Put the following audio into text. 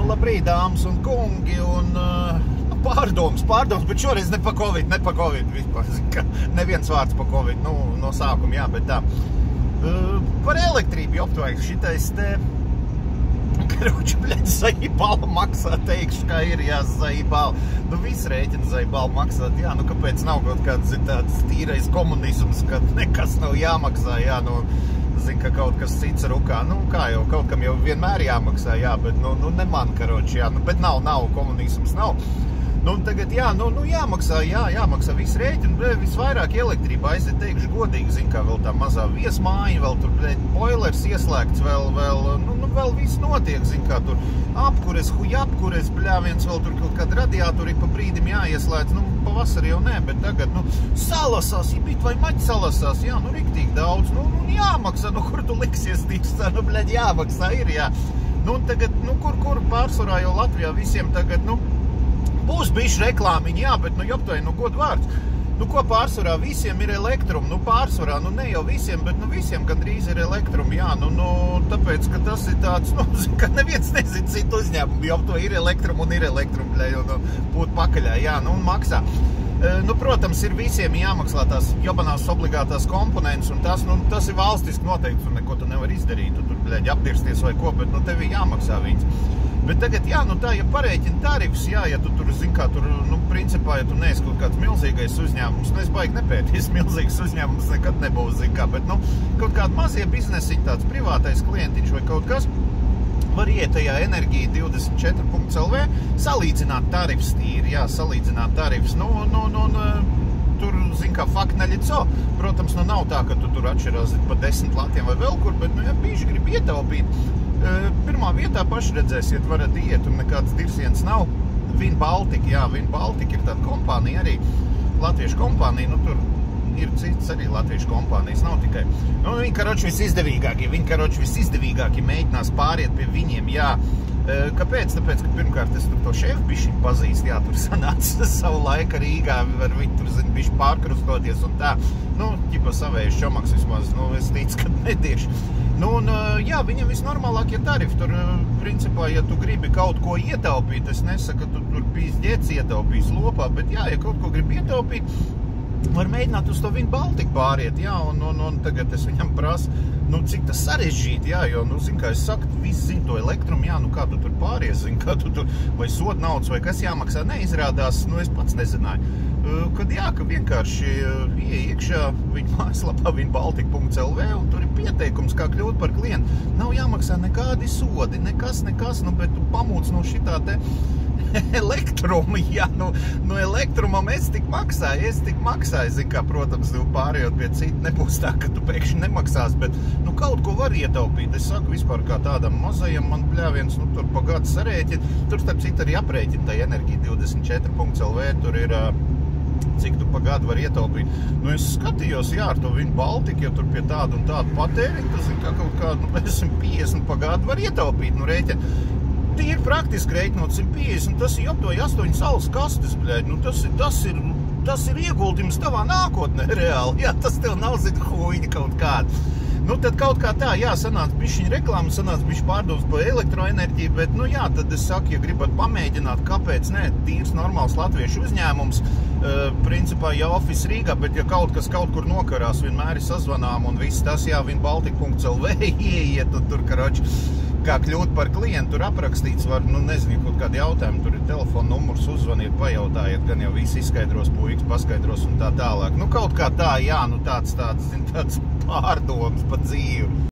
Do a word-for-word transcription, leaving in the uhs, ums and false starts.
Labrīt, dāmas un kungi, un uh, pārdoms, pārdoms, bet šoreiz ne pa Covid, ne pa Covid vispār, ka neviens vārds pa Covid, nu, no sākuma, jā, bet tā. Uh, par elektrību joptvajag šitais te, karoči, bļaļ, zaibāla maksā, teikšu, kā ir, jā, zaibāla. Nu, viss rēķina zaibāla maksāt, jā, nu, kāpēc nav kaut kāds tāds tīrais komunisms, kad nekas nav jāmaksā, jā, nu, zin, ka kaut kas cits rukā, nu, kā jau, kaut kam jau vienmēr jāmaksā, jā, bet, nu, nu ne man, karoči, jā, nu, bet nav, nav, komunisms nav. Nu, tagad, jā, nu, nu jāmaksā, jā, jāmaksā viss rēķini, bet visvairāk elektrība aiziet, teikšu godīgi, zin, kā vēl tā mazā viesmāja, vēl tur, blēd, boilers ieslēgts, vēl, vēl, nu, nu, vēl viss notiek, zin, kā tur apkures, huj apkures, bļāviens, vēl tur kaut kāda radiātori pa brīdim jāieslēdz, nu, pavasarī jau nē, bet tagad, nu, salasās, ja bit vai maķi salasās, jā, nu, riktīgi daudz, nu, nu, jāmaksā, nu, kur tu liksies tīks, tā, nu, bļaļ, jāmaksā, ir, jā. Nu, un tagad, nu, kur, kur pārsvarā jau Latvijā visiem tagad, nu, būs bišķi reklāmiņi, jā, bet, nu, joptoji, nu, god vārds. Nu, ko pārsvarā visiem ir elektrum, nu, pārsvarā, nu, ne jau visiem, bet, nu, visiem gandrīz ir elektrum, jā, nu, nu, tāpēc, ka tas ir tāds, nu, ka neviens nezin citu uzņēmumu, joptoji ir elektrum un ir elektrum, bļai, un, un būt pakaļā, jā, nu, un maksā. Nu, protams, ir visiem jāmaksā tās jobanās obligātās komponentes, un tas, nu, tas ir valstiski noteikts, un neko tu nevar izdarīt, tu tur, bļaļ, apdirsties vai ko, bet, nu, tev ir jāmaksā viņas. Bet tagad, jā, nu tā, ja parēķina tarifs, jā, ja tu tur, zin kā, tur, nu, principā, ja tu neesi kaut kāds milzīgais uzņēmums, nu, es baigi nepētīs, milzīgs uzņēmums nekad nebūs, zin kā, bet, nu, kaut kādi mazie biznesiņi, tāds privātais klientiņš vai kaut kas, var iet tajā enerģija divdesmit četri punkt el vē, salīdzināt tarifs tīri, jā, salīdzināt tarifs, nu, nu, nu, nu, tur, zin kā, fakti neļico, protams, nu, nav tā, ka tu tur atšķirās pa desmit latiem vai vēl kur, bet, nu, ja bīži grib ietaupīt, pirmā vietā paši redzēsiet, varat iet, un nekāds dirsiens nav. Vin Baltica, jā, Vin Baltica ir tāda kompānija arī, latviešu kompānija, nu tur ir cits arī latviešu kompānijas, nav tikai. Nu, viņi, karoči, visizdevīgākie, viņi, karoči, visizdevīgākie mēģinās pāriet pie viņiem, jā. Kāpēc? Tāpēc, ka pirmkārt es tur to šefu bišķi pazīst, jā, tur sanāca savu laika Rīgā, var viņi tur, zin, bišķi pārkrustoties un tā. Nu, ķipa savējais čomaks vismaz, nu, es ticu, ka netieši. Nu, un, jā, viņam visnormālākie tarifi, tur, principā, ja tu gribi kaut ko ietaupīt, es nesaku, ka tu tur pīsģēts ietaupīs lopā, bet jā, ja kaut ko gribi ietaupīt, var mēģināt uz to Vin Baltica pāriet, jā, un, un, un tagad es viņam prasu, nu, cik tas sarežģīti, jā, jo, nu, zin, kā es saku, viss zin to elektrumu, jā, nu, kā tu tur pāries, zin, kā tu tur, vai sod naudas, vai kas jāmaksā, neizrādās, nu, es pats nezināju. Kad jā, ka vienkārši ieej iekšā viņa mājaslapā Vin Baltica punkt el vē, un tur ir pieteikums, kā kļūt par klientu. Nav jāmaksā nekādi sodi, nekas, nekas, nu, bet tu pamūc no šitā te elektruma, jā, nu, no elektrumam es tik maksāju, es tik maksāju, zin kā, protams, pārējot pie citu, nebūs tā, ka tu pēkšņi nemaksās, bet, nu, kaut ko var ietaupīt. Es saku vispār kā tādam mazajam, man bļāviens, nu, tur pa gadu sarēķina, tur starp citu arī aprēķina tā enerģija divdesmit četri punkt el vē, tur ir, cik tu pa gadu var ietaupīt. Nu, es skatījos, jā, ar to Vin Baltica, ja tur pie tādu un tādu patēriņu, tas ir kā kaut kādu, nu, simt piecdesmit pa gadu var ietaupīt, nu, rēķina. Tie ir praktiski rēķinot simt piecdesmit, tas ir aptoji astoņi saules kastes, bļaļ, nu, tas ir, tas ir, tas ir ieguldījums tavā nākotnē, reāli, jā, tas tev nav, zin, huīņa kaut kāda. Nu, tad kaut kā tā, jā, sanāca bišķiņa reklāma, sanāca bišķi pārdoms par elektroenerģiju, bet, nu, jā, tad es saku, ja gribat pamēģināt, kāpēc ne, tīrs normāls latviešu uzņēmums, uh, principā, ja Office Rīgā, bet ja kaut kas kaut kur nokarās, vienmēr ir sazvanām un viss tas, jā, Vin Baltica punkt el vē, ieiet, un tur, karoči, kā kļūt par klientu, tur aprakstīts var, nu, nezinu, kaut kādi jautājumi, tur ir telefona numurs, uzvaniet, pajautājiet, gan jau visi izskaidros, puikas paskaidros un tā tālāk. Nu, kaut kā tā, jā, nu, tāds, tāds, zin, tāds pārdoms pa dzīvi.